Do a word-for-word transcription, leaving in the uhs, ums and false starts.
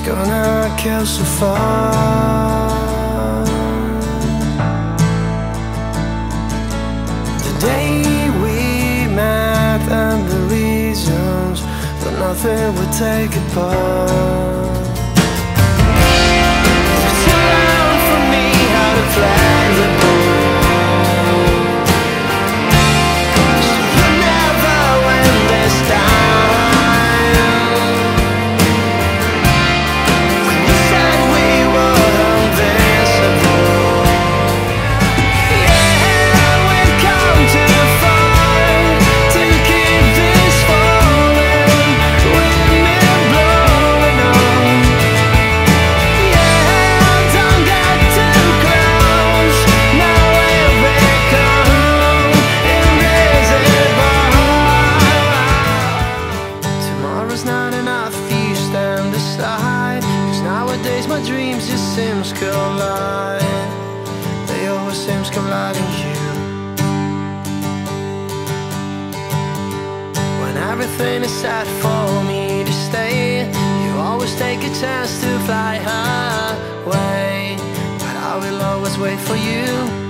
gonna kill so far. The day we met and the reasons, but nothing would take apart. It's too loud for me how to flag the ball. So you never win this time. My dreams just seem to collide. They always seem to collide in you. When everything is set for me to stay, you always take a chance to fly away. But I will always wait for you.